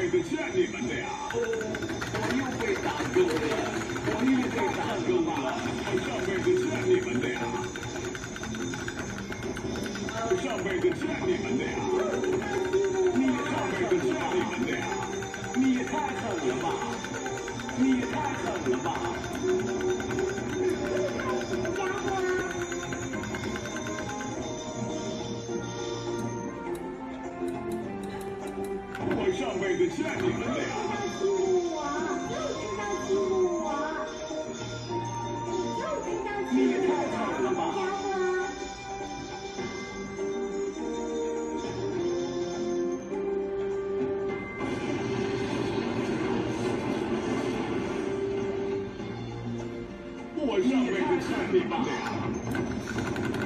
辈子欠你们的呀！我又被打够了，我又被打够了，我上辈子欠你们的呀！我上辈子欠你们的呀！你也上辈子欠你们的呀！你也太狠了吧！你也太狠了吧！我上辈子欠你们的呀！你也太惨了吧！我上辈子欠你们的呀！